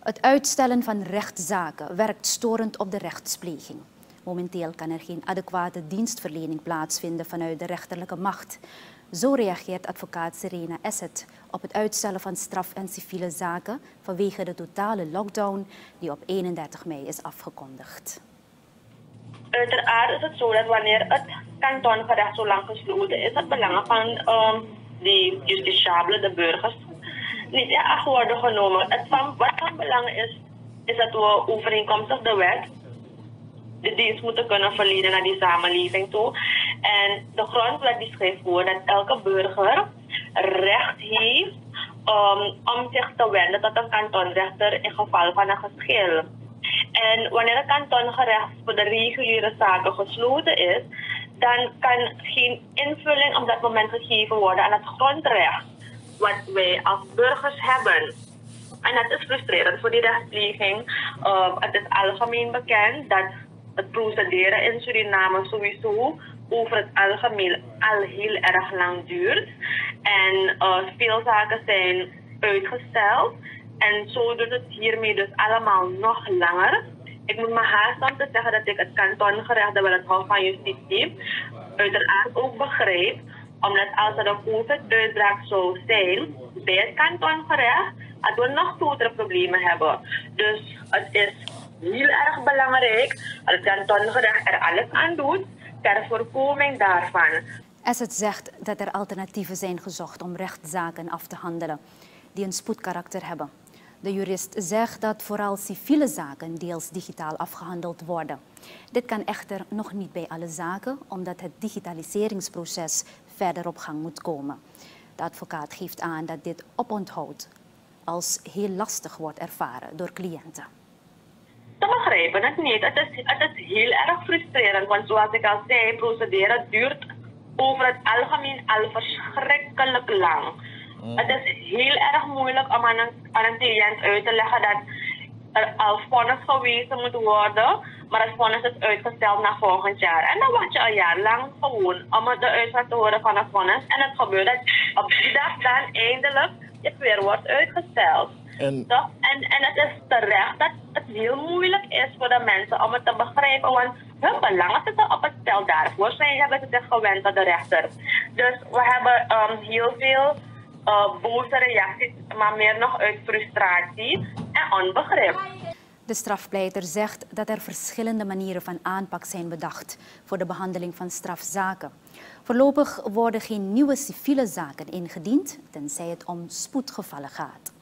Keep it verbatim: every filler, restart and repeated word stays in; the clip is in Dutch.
Het uitstellen van rechtszaken werkt storend op de rechtspleging. Momenteel kan er geen adequate dienstverlening plaatsvinden vanuit de rechterlijke macht. Zo reageert advocaat Serena Esset op het uitstellen van straf- en civiele zaken vanwege de totale lockdown die op eenendertig mei is afgekondigd. Uiteraard is het zo dat wanneer het kantongerecht zo lang gesloten is, het belang van um, die justitiabelen, de burgers, niet in acht worden genomen. Het van, wat van belang is, is dat we overeenkomstig de wet de dienst moeten kunnen verlenen naar die samenleving toe. En de grondwet die schrijft voor dat elke burger recht heeft um, om zich te wenden tot een kantonrechter in geval van een geschil. En wanneer het kantongerecht voor de reguliere zaken gesloten is, dan kan geen invulling op dat moment gegeven worden aan het grondrecht wat wij als burgers hebben. En dat is frustrerend voor die rechtspleging. Uh, het is algemeen bekend dat het procederen in Suriname sowieso over het algemeen al heel erg lang duurt. En uh, veel zaken zijn uitgesteld. En zo doet het hiermee dus allemaal nog langer. Ik moet me haasten om te zeggen dat ik het kantongerecht, dat wel het Hof van Justitie, uiteraard ook begrijp. Omdat als er een COVID-uitbraak zou zijn bij het kantongerecht, dat we nog grotere problemen hebben. Dus het is heel erg belangrijk dat het kantongerecht er alles aan doet ter voorkoming daarvan. Esset zegt dat er alternatieven zijn gezocht om rechtszaken af te handelen die een spoedkarakter hebben. De jurist zegt dat vooral civiele zaken deels digitaal afgehandeld worden. Dit kan echter nog niet bij alle zaken, omdat het digitaliseringsproces verder op gang moet komen. De advocaat geeft aan dat dit oponthoud als heel lastig wordt ervaren door cliënten. Te begrijpen het niet. Het is, het is heel erg frustrerend, want zoals ik al zei, procederen duurt over het algemeen al verschrikkelijk lang. Mm. Het is heel erg moeilijk om aan een, aan een cliënt uit te leggen dat er al vonnis gewezen moet worden, maar het vonnis is uitgesteld naar volgend jaar. En dan wacht je al jaar lang gewoon om de uitslag te horen van een vonnis. En het gebeurt dat op die dag dan eindelijk het weer wordt uitgesteld. En... En, en het is terecht dat het heel moeilijk is voor de mensen om het te begrijpen, want hun belangen zitten op het spel. Daarvoor zijn, hebben ze zich gewend tot de rechter. Dus we hebben um, heel veel uh, boze reacties, maar meer nog uit frustratie en onbegrip. De strafpleiter zegt dat er verschillende manieren van aanpak zijn bedacht voor de behandeling van strafzaken. Voorlopig worden geen nieuwe civiele zaken ingediend, tenzij het om spoedgevallen gaat.